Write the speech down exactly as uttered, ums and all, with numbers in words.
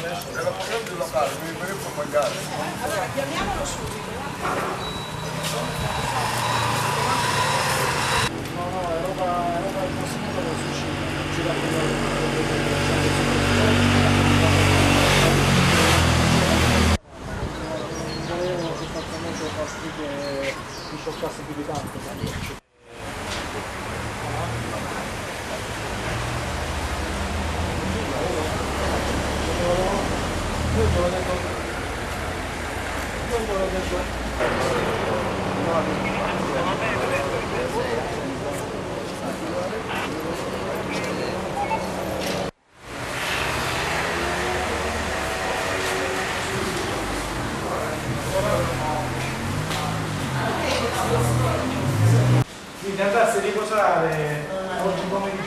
Era problema del locale, mi volevo mangiare. Allora chiamiamolo subito. No, no, è roba, è roba del prossimo del sushi. Ci dà quello. Non volevo sostanzialmente far sì che mi scioccasse più di tanto. Io te l'ho detto, io te l'ho detto. Quindi andarsi a riposare oggi pomeriggio.